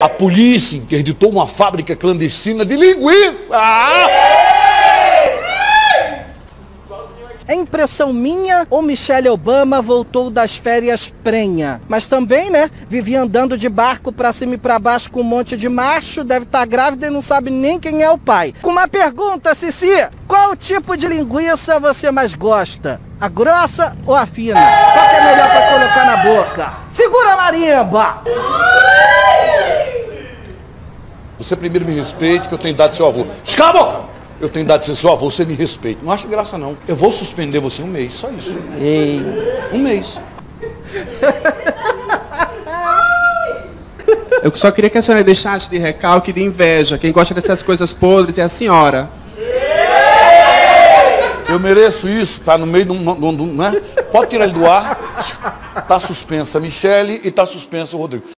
A polícia interditou uma fábrica clandestina de linguiça. É impressão minha ou Michelle Obama voltou das férias prenha? Mas também, né, vivia andando de barco pra cima e pra baixo com um monte de macho, deve estar grávida e não sabe nem quem é o pai. Com uma pergunta, Cici, qual tipo de linguiça você mais gosta? A grossa ou a fina? Qual que é melhor pra colocar na boca? Segura a marimba! Você primeiro me respeite, que eu tenho idade de seu avô. Cala a boca! Eu tenho idade de ser seu avô, você me respeita. Não acha graça, não. Eu vou suspender você um mês, só isso. Ei. Um mês. Eu só queria que a senhora deixasse de recalque e de inveja. Quem gosta dessas coisas podres é a senhora. Eu mereço isso, tá no meio de um né? Pode tirar ele do ar. Tá suspensa a Michelle e tá suspenso o Rodrigo.